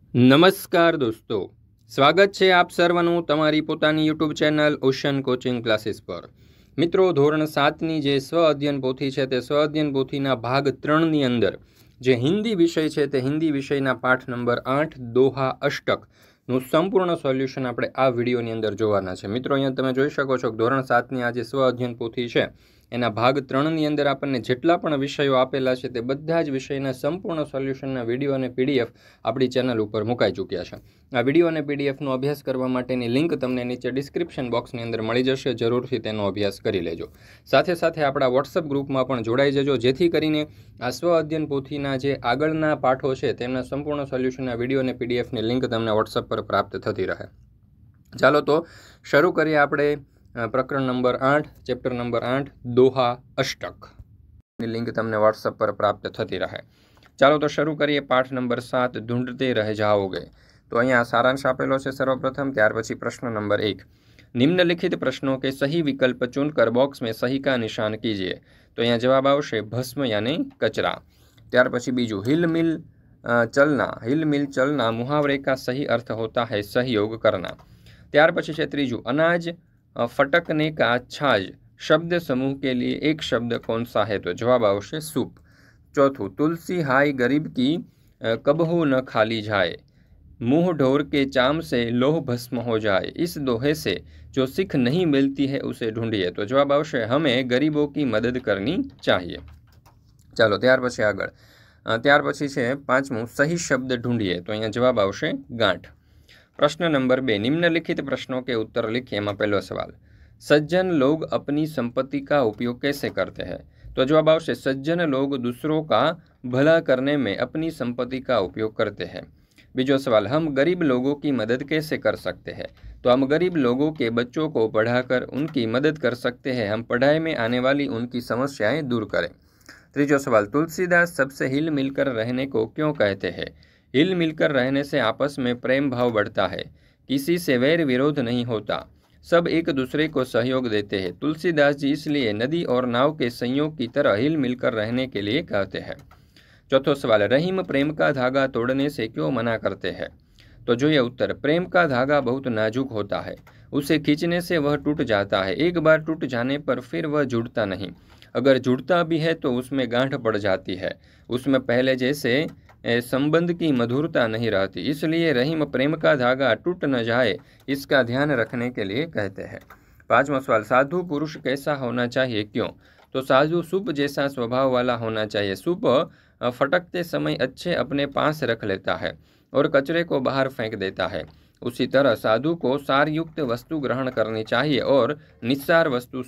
નમસ્કાર દોસ્તો, સ્વાગત છે આપ સર્વનું તમારી પોતાની YouTube channel Ocean Coaching Classes પર। મિત્રો, ધોરણ 7ની જે સ્વ અધ્યયન પોથી છે તે સ્વ અધ્યયન પોથીના ભાગ 3ની અંદર જે હિન્દી વિષય છે તે હિન્દી વિષયના પાઠ નંબર 8 દોહા અષ્ટકનું સંપૂર્ણ સોલ્યુશન આપણે આ વિડીયોની અંદર જોવાના છે। મિત્રો, અહીંયા તમે જોઈ શકો છો કે ધોરણ 7ની આ જે સ્વ અધ્યયન પોથી છે એના ભાગ 3ની અંદર આપણને જેટલા પણ વિષયો આપેલા છે તે બધા જ વિષયના સંપૂર્ણ સોલ્યુશનના વિડીયો અને પીડીએફ આપણી ચેનલ ઉપર મુકાઈ ચૂક્યા છે। આ વિડીયો અને પીડીએફનો અભ્યાસ કરવા માટેની લિંક તમને નીચે ડિસ્ક્રિપ્શન બોક્સની અંદર મળી જશે, જરૂરથી તેનો અભ્યાસ કરી લેજો। સાથે સાથે આપણા વોટ્સઅપ ગ્રુપમાં પણ જોડાઈ જજો, જેથી કરીને આ સ્વ અધ્યયન પોથીના જે આગળના પાઠો છે તેમના સંપૂર્ણ સોલ્યુશનના વિડીયો અને પીડીએફની લિંક તમને વોટ્સઅપ પર પ્રાપ્ત થતી રહે। ચાલો તો શરૂ કરીએ આપણે પ્રકરણ નંબર 8, ચેપ્ટર નંબર 8 દોહા અષ્ટકની લિંક તમને વોટ્સઅપ પર પ્રાપ્ત થતી રહે। ચાલો તો શરૂ કરીએ પાઠ નંબર 7 ढूंढते रह जाओगे। तो અહીંયા સારાંશ આપેલો છે સર્વપ્રથમ, ત્યાર પછી પ્રશ્ન નંબર 1, निम्नलिखित प्रश्नों के सही विकल्प चुनकर बॉक्स में सही का निशान कीजिए। तो અહીંયા जवाब આવશે भस्म यानी कचरा। ત્યાર પછી બીજું, हिल मिल चलना मुहावरे का सही अर्थ होता है सहयोग करना। ત્યાર પછી છે ત્રીજું, अनाज फटकने का छाज शब्द समूह के लिए एक शब्द कौन सा है? तो जवाब आवश्य सूप। चौथुं, तुलसी हाय गरीब की कबहू न खाली जाए, मुंह ढोर के चाम से लोह भस्म हो जाए, इस दोहे से जो सीख नहीं मिलती है उसे ढूंढिए। तो जवाब आवश्य हमें गरीबों की मदद करनी चाहिए। चलो ત્યાર પછી આગળ, ત્યાર પછી છે પાંચમું, સહી શબ્દ ઢूंढिए। तो અહીંયા જવાબ આવશે ગાંઠ। प्रश्न नंबर 2, निम्नलिखित प्रश्नों के उत्तर लिखिए। में पहला सवाल, सज्जन लोग अपनी संपत्ति का उपयोग कैसे करते हैं? तो जवाब आवश्य सज्जन लोग दूसरों का भला करने में अपनी संपत्ति का उपयोग करते हैं। बीजो सवाल, हम गरीब लोगों की मदद कैसे कर सकते हैं? तो हम गरीब लोगों के बच्चों को पढ़ाकर उनकी मदद कर सकते हैं। हम पढ़ाई में आने वाली उनकी समस्याएं दूर करें। तीजो सवाल, तुलसीदास सबसे हिल मिलकर रहने को क्यों कहते हैं? हिल मिलकर रहने से आपस में प्रेम भाव बढ़ता है, किसी से वैर विरोध नहीं होता, सब एक दूसरे को सहयोग देते हैं। तुलसीदास जी इसलिए नदी और नाव के संयोग की तरह हिल मिलकर रहने के लिए कहते हैं। चौथो सवाल, रहीम प्रेम का धागा तोड़ने से क्यों मना करते हैं? तो जो ये उत्तर, प्रेम का धागा बहुत नाजुक होता है, उसे खींचने से वह टूट जाता है, एक बार टूट जाने पर फिर वह जुड़ता नहीं, अगर जुड़ता भी है तो उसमें गांठ पड़ जाती है, उसमें पहले जैसे संबंध की मधुरता नहीं रहती, इसलिए रहीम प्रेम का धागा टूट न जाए इसका ध्यान रखने के लिए कहते हैं। पांचवा सवाल, साधु पुरुष कैसा होना चाहिए, क्यों? तो साधु सूप जैसा स्वभाव वाला होना चाहिए। सूप फटकते समय अच्छे अपने पास रख लेता है और कचरे को बाहर फेंक देता है, उसी तरह साधु को सारयुक्त वस्तु ग्रहण करनी चाहिए और निस्सार वस्तु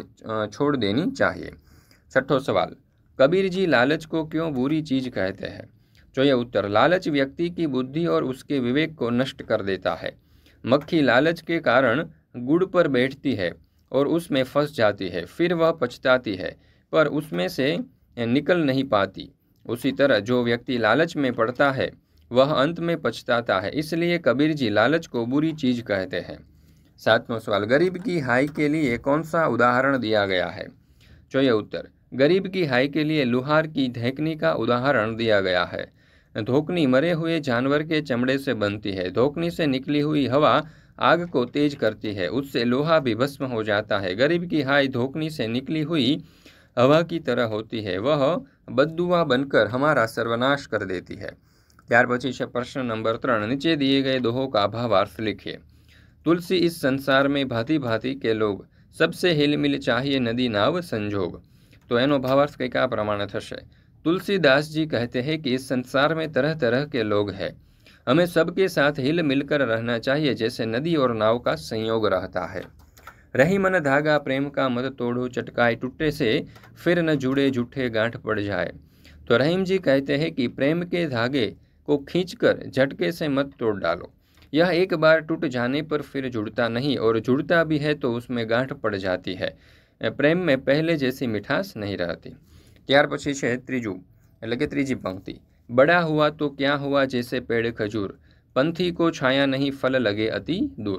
छोड़ देनी चाहिए। छठो सवाल, कबीर जी लालच को क्यों बुरी चीज कहते हैं? जो ये उत्तर, लालच व्यक्ति की बुद्धि और उसके विवेक को नष्ट कर देता है। मक्खी लालच के कारण गुड़ पर बैठती है और उसमें फंस जाती है, फिर वह पछताती है पर उसमें से निकल नहीं पाती, उसी तरह जो व्यक्ति लालच में पड़ता है वह अंत में पछताता है, इसलिए कबीर जी लालच को बुरी चीज कहते हैं। सातवां सवाल, गरीब की हाय के लिए कौन सा उदाहरण दिया गया है? जो ये उत्तर, गरीब की हाय के लिए लुहार की धैकनी का उदाहरण दिया गया है। धोकनी मरे हुए जानवर के चमड़े से बनती है, धोकनी से निकली हुई हवा आग को तेज करती है, उससे लोहा भी भस्म हो जाता है। गरीब की हाय धोकनी से निकली हुई हवा की तरह होती है, वह बद्दुआ बनकर हमारा सर्वनाश कर देती है। ત્યાર પછી છે પ્રશ્ન નંબર 3, नीचे दिए गए दोहों का भावार्थ लिखिए। तुलसी इस संसार में भांति भांति के लोग, सबसे हिलमिल चाहिए नदी नाव संजोग। तो एनो भावार्थ કંઈક આ પ્રમાણે થશે। तुलसीदास जी कहते हैं कि इस संसार में तरह तरह के लोग हैं, हमें सबके साथ हिल मिलकर रहना चाहिए जैसे नदी और नाव का संयोग रहता है। रही मन धागा प्रेम का मत तोड़ो, चटकाए टूटे से फिर न जुड़े जूठे गांठ पड़ जाए। तो रहीम जी कहते हैं कि प्रेम के धागे को खींचकर झटके से मत तोड़ डालो, यह एक बार टूट जाने पर फिर जुड़ता नहीं और जुड़ता भी है तो उसमें गांठ पड़ जाती है, प्रेम में पहले जैसी मिठास नहीं रहती। ત્યાર પછી છે ત્રીજું એટલે કે ત્રીજી પંક્તિ, बड़ा हुआ तो क्या हुआ जैसे पेड़ खजूर, पंथी को छाया नहीं फल लगे अति दूर।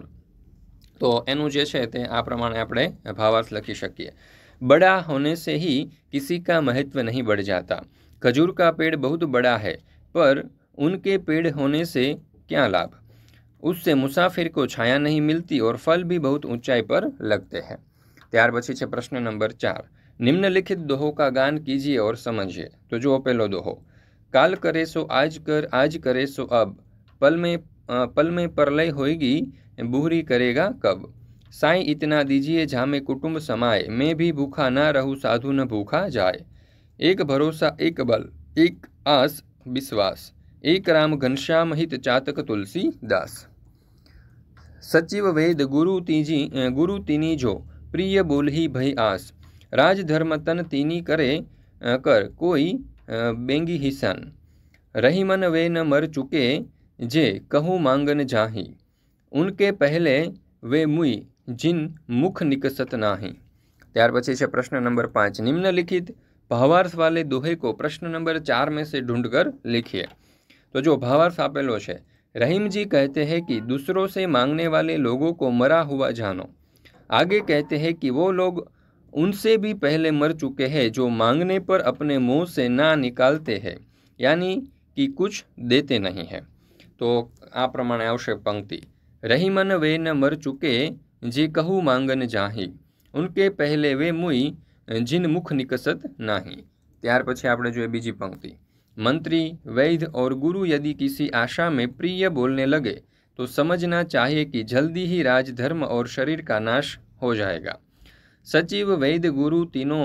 तो એનું જે છે તે આ પ્રમાણે આપણે ભાવાર્થ લખી શકીએ। बड़ा होने से ही किसी का महत्व नहीं बढ़ जाता, खजूर का पेड़ बहुत बड़ा है पर उनके पेड़ होने से क्या लाभ। उससे मुसाफिर को छाया नहीं मिलती और फल भी बहुत ऊंचाई पर लगते हैं। ત્યાર પછી છે પ્રશ્ન નંબર 4, નિમ્નલિખિત દોહો કા ગાન કીजिए और समझिए। तो जो पहलो दोहो, काल करे सो आज कर, आज करे सो अब, पल में परलय होएगी, बूहरी करेगा कब। साईं इतना दीजिए जामे कुटुंब समाए, मैं भी भूखा ना रहूं साधु न भूखा जाए। एक भरोसा एक बल, एक आस विश्वास, एक राम घनश्याम हित चातक तुलसी दास। सचिव वेद गुरु तीनी जो, प्रिय बोल ही भई आस, राज धर्म तन तीनी करे कर कोई बेंगी हिसन। रही मन वे न मर चुके, जे कहूँ मांगन जाही, उनके पहले वे मुई जिन मुख निकसत नाही। ત્યાર પછી છે પ્રશ્ન નંબર 5, निम्नलिखित भावार्थ वाले दोहे को प्रश्न नंबर 4 में से ढूंढकर लिखिए। तो जो भावार्थ आपेलो है, रहीम जी कहते हैं कि दूसरों से मांगने वाले लोगों को मरा हुआ जानो। आगे कहते हैं कि वो लोग उनसे भी पहले मर चुके हैं जो मांगने पर अपने मुंह से ना निकालते हैं, यानी कि कुछ देते नहीं है। तो आ प्रमाणे आवश्यक पंक्ति, रही मन वे न मर चुके, जे कहू मांगन जाही, उनके पहले वे मुई जिन मुख निकसत नाही। ત્યાર પછી આપણે જોઈએ બીજી पंक्ति, मंत्री वैद्य और गुरु यदि किसी आशा में प्रिय बोलने लगे तो समझना चाहिए कि जल्दी ही राजधर्म और शरीर का नाश हो जाएगा। सचिव वैद्य गुरु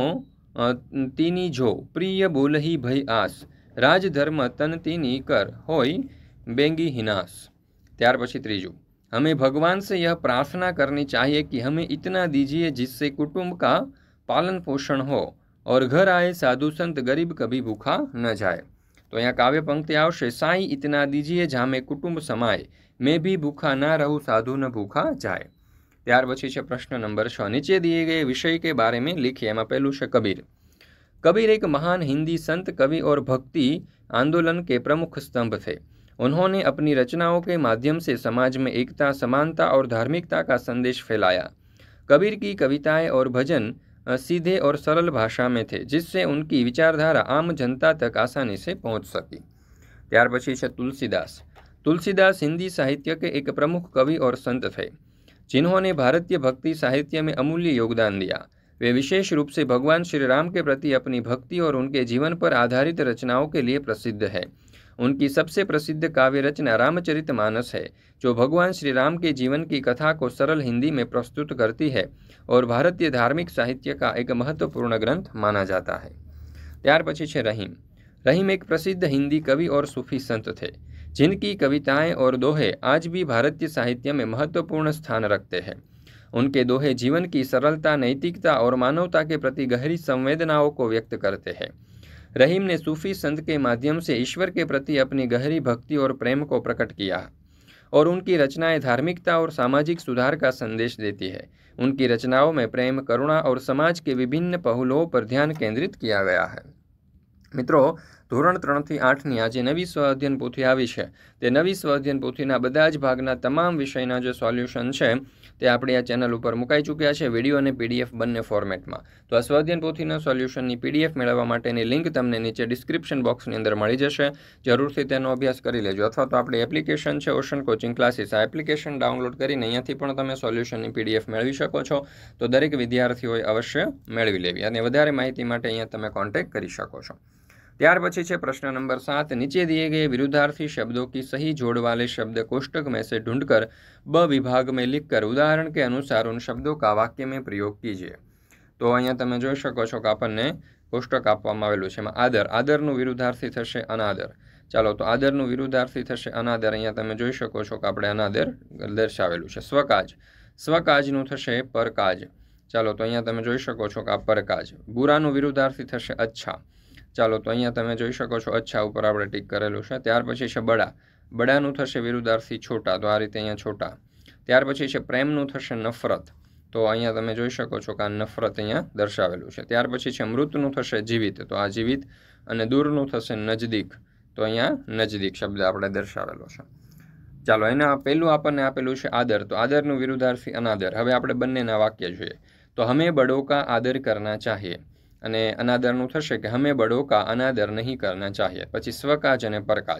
तीनी जो, प्रिय बोल ही भई आस, राजधर्म तन तीनी कर होय बेंगी हिनास। ત્યાર પછી ત્રીજું, हमें भगवान से यह प्रार्थना करनी चाहिए कि हमें इतना दीजिए जिससे कुटुंब का पालन पोषण हो और घर आए साधु संत गरीब कभी भूखा न जाए। तो यहाँ काव्य पंक्ति आवशे, साईं इतना दीजिए जामे कुटुंब समाए, मैं भी भूखा ना रहूं साधु न भूखा जाए। ત્યાર પછી છે પ્રશ્ન નંબર 6, नीचे दिए गए विषय के बारे में लिखिए। એમાં પહેલું છે कबीर। कबीर एक महान हिंदी संत, कवि और भक्ति आंदोलन के प्रमुख स्तंभ थे। उन्होंने अपनी रचनाओं के माध्यम से समाज में एकता, समानता और धार्मिकता का संदेश फैलाया। कबीर की कविताएं और भजन सीधे और सरल भाषा में थे, जिससे उनकी विचारधारा आम जनता तक आसानी से पहुंच सकी। ત્યાર પછી છે तुलसीदास। तुलसीदास हिंदी साहित्य के एक प्रमुख कवि और संत थे, जिन्होंने भारतीय भक्ति साहित्य में अमूल्य योगदान दिया। वे विशेष रूप से भगवान श्री राम के प्रति अपनी भक्ति और उनके जीवन पर आधारित रचनाओं के लिए प्रसिद्ध है। उनकी सबसे प्रसिद्ध काव्य रचना रामचरितमानस है, जो भगवान श्री राम के जीवन की कथा को सरल हिंदी में प्रस्तुत करती है और भारतीय धार्मिक साहित्य का एक महत्वपूर्ण ग्रंथ माना जाता है। ત્યાર પછી છે रहीम। रहीम एक प्रसिद्ध हिंदी कवि और सूफी संत थे, जिनकी कविताएं और दोहे आज भी भारतीय साहित्य में महत्वपूर्ण स्थान रखते हैं। उनके दोहे जीवन की सरलता, नैतिकता और मानवता के प्रति गहरी संवेदनाओं को व्यक्त करते हैं। रहीम ने सूफी संत के माध्यम से ईश्वर के प्रति अपनी गहरी भक्ति और प्रेम को प्रकट किया और उनकी रचनाएं धार्मिकता और सामाजिक सुधार का संदेश देती है। उनकी रचनाओं में प्रेम, करुणा और समाज के विभिन्न पहलुओं पर ध्यान केंद्रित किया गया है। मित्रों, ધોરણ 3 થી 8ની આ જે નવી સ્વ અધ્યયન પોથી આવી છે, તે નવી સ્વ અધ્યયન પોથીના બધા જ ભાગના તમામ વિષયના જે સોલ્યુશન છે તે આપણી આ ચેનલ ઉપર મુકાઈ ચૂક્યા છે, વિડીયો અને પીડીએફ બંને ફોર્મેટમાં। તો આ સ્વ અધ્યયન પોથીના સોલ્યુશનની પીડીએફ મેળવવા માટેની લિંક તમને નીચે ડિસ્ક્રિપ્શન બોક્સની અંદર મળી જશે। જરૂરથી તેનો અભ્યાસ કરી લેજો, અથવા તો આપણી એપ્લિકેશન છે ઓશન કોચિંગ ક્લાસીસ, આ એપ્લિકેશન ડાઉનલોડ કરીને અહીંયાથી પણ તમે સોલ્યુશનની પીડીએફ મેળવી શકો છો। તો દરેક વિદ્યાર્થીઓએ અવશ્ય મેળવી લેવી અને વધારે માહિતી માટે અહીંયા તમે કોન્ટેક્ટ કરી શકો છો। ત્યાર પછી છે प्रश्न नंबर 7, नीचे दिए गए विरुद्धार्थी शब्दों की सही जोड़ वाले शब्द कोष्टक में से ढूंढकर ब विभाग में लिखकर उदाहरण के अनुसार उन शब्दों का वाक्य में प्रयोग कीजिए। तो अहींया तमे जोई शको छो के आपणने कोष्टक आपवामां आवेलुं छे। एमां आदर, आदरनुं विरुद्धार्थी थशे अनादर। चालो तो आदरनुं विरुद्धार्थी थशे अनादर। अहींया तमे जोई शको छो के आपणे अनादर दर्शावेलुं छे। स्वकाज, स्वकाजनुं थशे परकाज। चालो तो अहींया तमे जोई शको छो के आ परकाज। बुरानुं विरुद्धार्थी थशे अच्छा। चालो तो अहींया तमे जोई शको छो अच्छा उपर आपणे टीक करेलुं छे। त्यार पछी छे बड़ा, बड़ानुं थशे विरुद्धार्थी छोटा, तो आ रीते अहींया छोटा। त्यार पछी छे प्रेमनुं थशे नफरत, तो अहींया तमे जोई शको छो के आ नफरत अहींया दर्शावेलुं छे। त्यार पछी छे मृतनुं थशे जीवित, तो आ जीवित, अने दूरनुं थशे नजदीक, तो अहींया नजदीक शब्द आपणे दर्शावेलो छे। चालो एना पहेલું આપણને આપેલું છે आदर, तो आदरनुं विरुद्धार्थी अनादर। હવે આપણે બંનેના વાક્ય જોઈએ। तो हमें बड़ों का आदर करना चाहिए, અને અનાદરનું થશે કે હમે બડો કા અનાદર નહીં કરના ચાહીએ। પછી સ્વકાજ અને પરકાજ,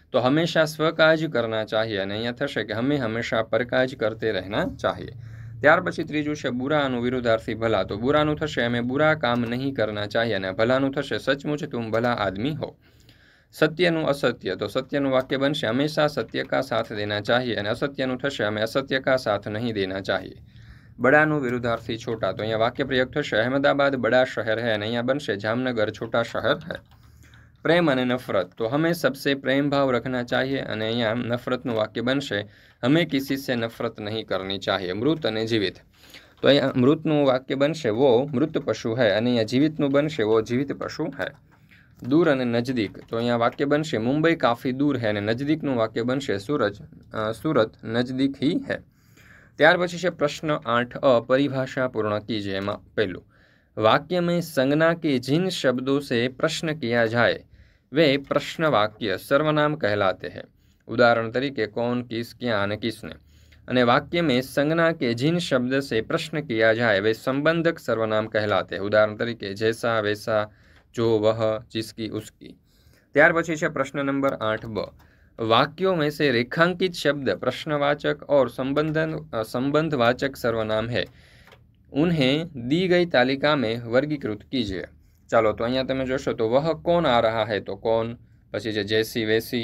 तो हमेशा स्वकाज करना चाहिए અને અહીંયા થશે કે हमें हमेशा परकाज करते रहना चाहिए। ત્યાર પછી ત્રીજું છે બુરાનું વિરુદ્ધાર્થી ભલા। તો બુરાનું થશે हमें बुरा काम नहीं करना चाहिए અને ભલાનું થશે सचमुच तुम भला आदमी हो। सत्यનું असत्य तो सत्यનું वाक्य बनશે हमेशा सत्य का साथ देना चाहिए અને असत्यનું થશે हमें असत्य का साथ नहीं देना चाहिए। बड़ाનું विरुद्धार्थी छोटा तो અહીંયા वाक्य प्रयोग થશે अहमदाबाद बड़ा शहर है અને અહીંયા बनશે जामनगर छोटा शहर है। प्रेम અને नफरत तो हमें सबसे प्रेम भाव रखना चाहिए અને અહીંયા नफरतનું वाक्य बनશે हमें किसी से नफरत नहीं करनी चाहिए। मृत અને जीवित तो અહીંયા मृतનું वाक्य बनશે वो मृत पशु है અને અહીંયા जीवितનું बनશે वो जीवित पशु है। दूर અને नजदीक तो અહીંયા वाक्य बनશે मुंबई काफ़ी दूर है અને नजदीकનું वाक्य बनશે सूरत नजदीक ही है। ત્યાર પછી છે પ્રશ્ન 8 परिभाषा पूर्ण कीजिए। એમાં પહેલું वाक्य में संज्ञा के जिन शब्दों से प्रश्न किया जाए वे प्रश्न वाक्य सर्वनाम कहलाते हैं। उदाहरण तरीके कौन किस क्या અને किसने। અને वाक्य में संज्ञा के जिन शब्द से प्रश्न किया जाए वे संबंधक सर्वनाम कहलाते हैं। उदाहरण तरीके जैसा वैसा जो वह जिसकी उसकी। ત્યાર પછી છે પ્રશ્न नंबर 8 वाक्यों में से रेखांकित शब्द प्रश्नवाचक और संबंधवाचक सर्वनाम है, उन्हें दी गई तालिका में वर्गीकृत कीजिए। ચાલો તો અહીંયા તમે જોશો તો वह कौन आ रहा है तो कौन, પછી છે जैसी वैसी,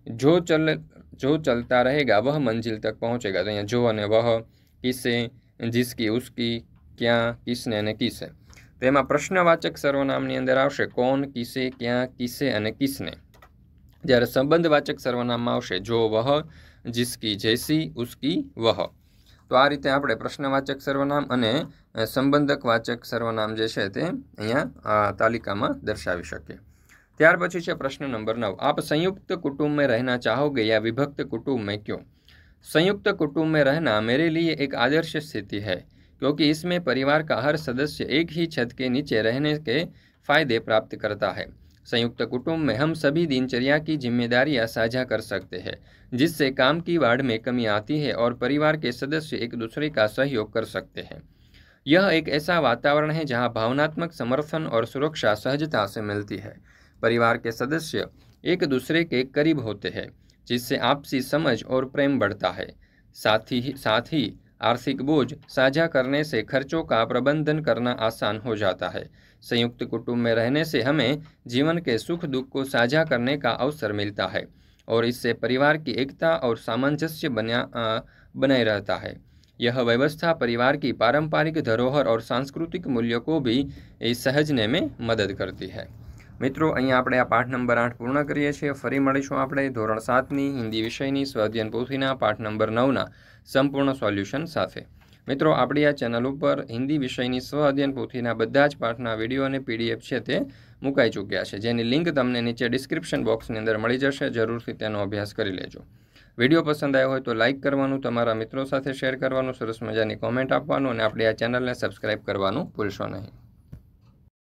जो चलता रहेगा वह मंजिल तक पहुंचेगा तो અહીંયા जो અને वह, किसे, जिसकी उसकी, क्या, किसने અને किसे। तो એમાં પ્રશ્નવાચક સર્વનામની અંદર આવશે કોણ, કિસે, ક્યાં, કિસે અને કિસને। જ્યારે સંબંધવાચક સર્વનામમાં આવશે જો, વહ, जिसकी, जैसी, उसकी, वह। તો આ રીતે આપણે પ્રશ્નવાચક સર્વનામ અને સંબંધકવાચક સર્વનામ જે છે તે અહીંયા તાલિકામાં દર્શાવી શકીએ। ત્યાર પછી છે પ્રશ્ન નંબર 9 आप संयुक्त कुटुंब में रहना चाहोगे या विभक्त कुटुंब में क्यों। संयुक्त कुटुंब में रहना मेरे लिए एक आदर्श स्थिति है क्योंकि इसमें परिवार का हर सदस्य एक ही छत के नीचे रहने के फायदे प्राप्त करता है। संयुक्त कुटुंब में हम सभी दिनचर्या की जिम्मेदारियां साझा कर सकते हैं जिससे काम की वाड़ में कमी आती है और परिवार के सदस्य एक दूसरे का सहयोग कर सकते हैं। यह एक ऐसा वातावरण है जहां भावनात्मक समर्थन और सुरक्षा सहजता से मिलती है। परिवार के सदस्य एक दूसरे के करीब होते हैं जिससे आपसी समझ और प्रेम बढ़ता है। साथ ही आर्थिक बोझ साझा करने से खर्चों का प्रबंधन करना आसान हो जाता है। संयुक्त कुटुंब में रहने से हमें जीवन के सुख दुख को साझा करने का अवसर मिलता है और इससे परिवार की एकता और सामंजस्य बनाए रहता है। यह व्यवस्था परिवार की पारंपरिक धरोहर और सांस्कृतिक मूल्यों को भी सहजने में मदद करती है। मित्रों અહીંયા આપણે આ પાઠ નંબર 8 પૂર્ણ કરીએ છીએ। ફરી મળીશું આપણે ધોરણ 7ની હિન્દી વિષયની સ્વાધ્યાયન પોથીના પાઠ નંબર 9ના સંપૂર્ણ સોલ્યુશન સાથે। મિત્રો આપણી આ ચેનલ ઉપર હિન્દી વિષયની સ્વાધ્યાયન પોથીના બધા જ પાઠના વિડીયો અને પીડીએફ છે તે મુકાઈ ચૂક્યા છે, જેની લિંક તમને નીચે ડિસ્ક્રિપ્શન બોક્સની અંદર મળી જશે। જરૂરથી તેનો અભ્યાસ કરી લેજો। વિડીયો પસંદ આવ્યો હોય તો લાઇક કરવાનું, તમારા મિત્રો સાથે શેર કરવાનું, સરસ મજાની કોમેન્ટ આપવાનું અને આપણી આ ચેનલને સબસ્ક્રાઇબ કરવાનું ભૂલશો નહીં।